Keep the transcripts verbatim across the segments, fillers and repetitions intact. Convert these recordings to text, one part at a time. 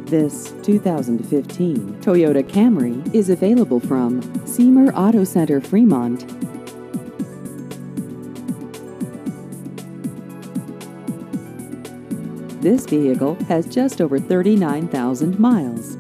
This two thousand fifteen Toyota Camry is available from Seymour Auto Center, Fremont. This vehicle has just over thirty-nine thousand miles.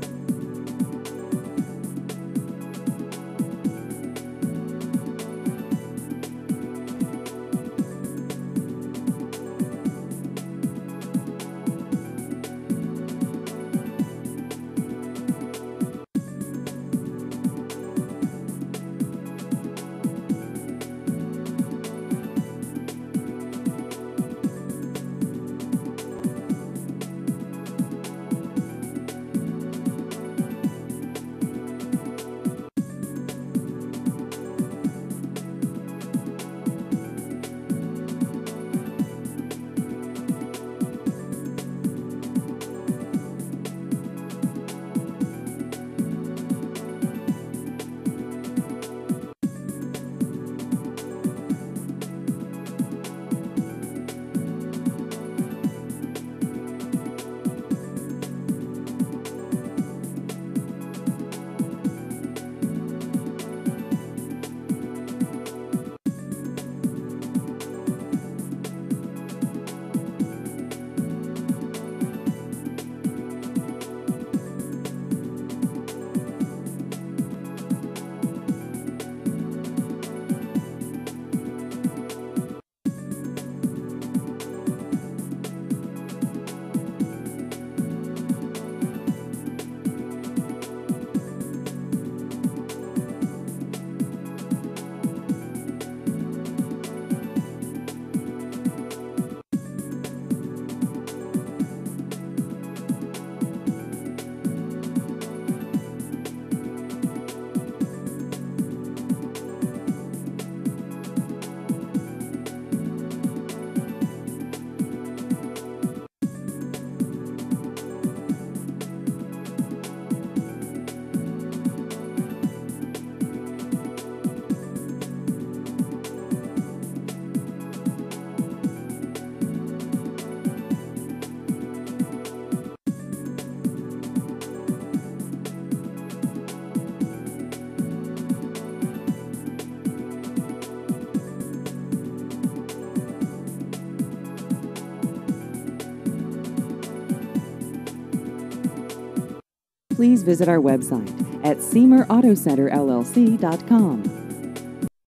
Please visit our website at Seymour Auto Center L L C dot com.